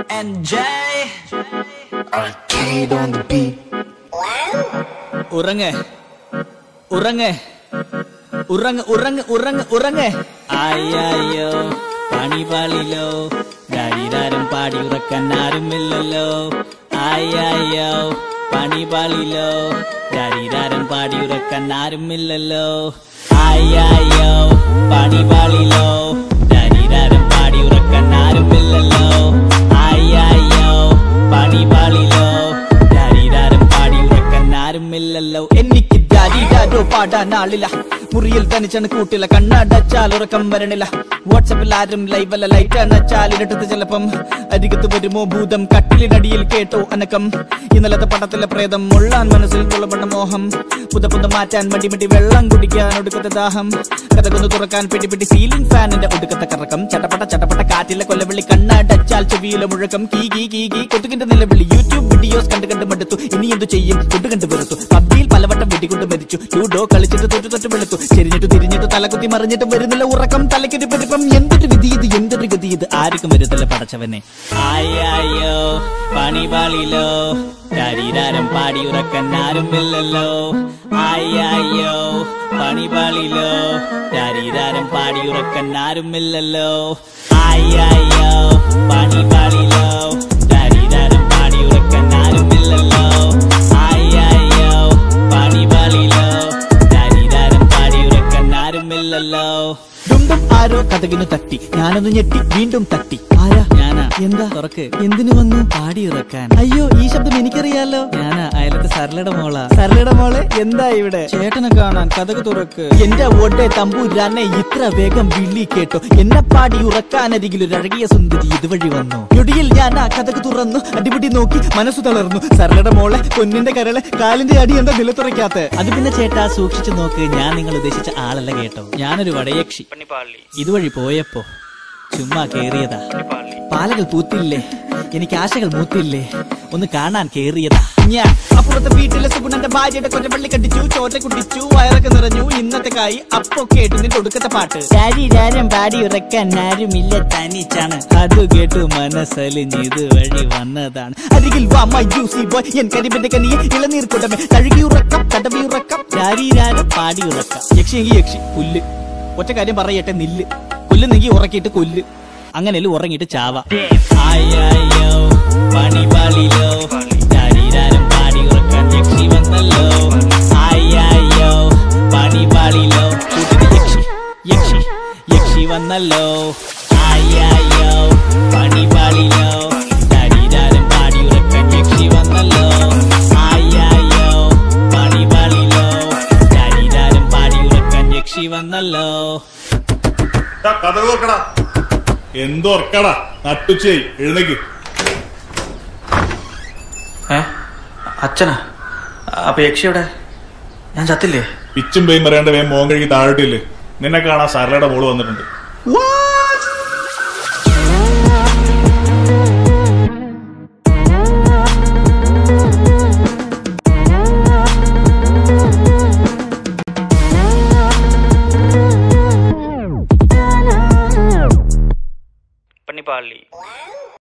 NJ Arcade on the beat. ഉറങ്ങ് ഉറങ്ങ് ഉറങ്ങ് ഉറങ്ങ് ഉറങ്ങ് ഉറങ്ങ് അയ്യോ പണിപാളിലോ ദരിദ്രം പാടി ഉറക്കാൻ ആരുമില്ലല്ലോ അയ്യോ പണിപാളിലോ ദരിദ്രം പാടി ഉറക്കാൻ ആരുമില്ലല്ലോ അയ്യോ പണിപാളിലോ ദരിദ്രം പാടി ഉറക്കാൻ ആരുമില്ലല്ലോ അയ്യോ പണിപാളിലോ ദരിദ്രം പാടി ഉറക്കാൻ ആരുമില്ലല്ലോ എനിക്ക് ദരിദ്രോ പാടാൻ ആളില്ല മുറിയിൽ തനിച്ചാണ് കൂട്ടില്ല കണ്ണടച്ചാൽ ഉറക്കം വരണില്ല വാട്സാപ്പിൽ ആരും ലൈവല്ല ലൈറ്റ് അണച്ചാൽ ഇരട്ടത്ത് ചിലപ്പം അരികത്ത് വരുമോ ഭൂതം കട്ടിലിനടിയിൽ കേട്ടോ അനക്കം ഇന്നലത്തെ പടത്തിലെ പ്രേതം മുള്ളാൻ മനസ്സിൽ തുള്ളപ്പെട്ട മോഹം പുത മാറ്റാൻ മടി വെള്ളം കുടിക്കാൻ ഒടുക്കത്തെ ദാഹം കഥകൊന്ന് തുറക്കാൻ പിടി സീലിംഗ് ഫാനിന്റെ ഒടുക്കത്തെ കറക്കം ചട്ടപ്പട്ട കാറ്റിലെ കൊല്ലവിളി കണ്ണടച്ചാൽ ചെവിയിലെ മുഴക്കം കീ കൊതുകിന്റെ നിലവിളി യൂട്യൂബ് വീഡിയോസ് കണ്ട് മടുത്തു ഇനി എന്തു ചെയ്യും കൊണ്ടു വെറുത്തു പബ്ജിയിൽ പലവട്ടം വെടികൊണ്ട് മരിച്ചു ലൂഡോ കളിച്ചിട്ട് തൊട്ട് വെളുത്തു ചെരിഞ്ഞിട്ട് തിരിഞ്ഞിട്ട് തലകുത്തി മറിഞ്ഞിട്ട് വരുന്നില്ല ഉറക്കം തലക്കൊരു പെരുപ്പം എന്തൊരു വിധി ഇത് എന്തൊരു ഗതി ഇത് ആർക്കും വരുന്നില്ല പടച്ചവനെ അയ്യോ പണിപാളിലോ ദരിദ്രം പാടി ഉറക്കാൻ ആരുമില്ലല്ലോ അയ്യോ പണിപാളിലോ ദരിദ്രം പാടി ഉറക്കാൻ ആരുമില്ലല്ലോ അയ്യോ പണിപാളിലോ ദരിദ്രം പാടി ഉറക്കാൻ ആരുമില്ലല്ലോ അയ്യോ പണിപാളിലോ ദരിദ്രം പാടി ഉറക്കാൻ ആരുമില്ലല്ലോ ഡുംഡും ആരോ കഥകിനു തട്ടി ഞാനൊന്ന് ഞെട്ടി വീണ്ടും തട്ടി ആരാ ഞാനാ എന്താ തുറക്ക് എന്തിനു വന്നു പാടി ഉറക്കാൻ അയ്യോ ഈ ശബ്ദം എനിക്കറിയാലോ ഞാനാ അയലത്തെ സരളയുടെ മോളെ എന്താ ഇവിടെ ചേട്ടനെ കാണാൻ കഥക് തുറക്ക് എന്റെ ഓട്ടെ തമ്പൂരാനെ ഇത്ര വേഗം വിളി കേട്ടോ എന്നെ പാടി ഉറക്കാനരികിലൊരു അഴകിയ സുന്ദരി ഇതുവഴി വന്നു ഞൊടിയിൽ ഞാൻ ആ കഥക് തുറന്നു അടിപിടി നോക്കി മനസ്സു തളർന്നു സരളയുടെ മോളെ പൊന്നിന്റെ കരളെ കാലിന്റെ അടി എന്താ നിലത്തുറയ്ക്കാത്ത അത് പിന്നെ ചേട്ടാ സൂക്ഷിച്ചു നോക്ക് ഞാൻ നിങ്ങൾ ഉദ്ദേശിച്ച ആളല്ല കേട്ടോ ഞാനൊരു വടയക്ഷി ഇതുവഴി പോയപ്പോ ചുമ്മാ കേറിയതാ പാലകൾ പൂത്തില്ലേ എനിക്ക് ആശകൾ മൂത്തില്ലേ ഒന്ന് കാണാൻ കേറിയതാ ഞാൻ അപ്പുറത്തെ വീട്ടിലെ സുഗുണന്റെ ഭാര്യയുടെ കൊറ്റപ്പള്ളി കണ്ടിച്ചു ചോറ്റ കുടിച്ചു വയറൊക്കെ നിറഞ്ഞു ഇന്നത്തെ കായി അപ്പൊ കേട്ടു നിന്റെ ഒടുക്കത്തെ പാട്ട് ശരീരം പാടി ഉറക്കാൻ ആരുമില്ല തനിച്ചാണ് അത് കേട്ടു മനസ്സലിഞ്ഞ് ഇതുവഴി വന്നതാണ് അരികിൽ വാ മൈ ജ്യൂസി ബോയ് എൻ കരിമ്പിന്റെ കനിയെ ഇളനീർ കൊണ്ടമേ തഴുകി ഉറക്കം തടവി ഉറക്കം ശരീരം പാടി ഉറക്കം യക്ഷി പുല്ല് ഒറ്റ കാര്യം പറയട്ടെ നില്ല് കൊല്ലുന്നെങ്കി ഉറക്കിയിട്ട് കൊല്ല് അങ്ങനെയല്ല ഉറങ്ങിയിട്ട് ചാവ അയ്യോ പണിപാളിലോ ദരിദ്രം പാടി ഉറക്കാൻ യക്ഷി വന്നല്ലോ അയ്യോ പണിപാളിലോ യക്ഷി വന്നല്ലോ അയ്യോ പണിപാളിലോ ദരിദ്രം പാടി ഉറക്കാൻ യക്ഷി വന്നല്ലോ അയ്യോ പണിപാളിലോ ദരിദ്രം പാടി ഉറക്കാൻ യക്ഷി വന്നല്ലോ കഥ ഓർക്കടാ എന്തോർക്കടാ നട്ടുച്ചേ എഴുന്നേക്ക് അച്ഛനാ അപ്പൊ യക്ഷി എവിടെ ഞാൻ ചത്തില്ലേ പിച്ചും പേയും പറയാണ്ട് വേം മോൻ കഴുകി താഴോട്ടില്ലേ നിന്നെ കാണാൻ സരളയുടെ മോള് വന്നിട്ടുണ്ട് പണിപാളി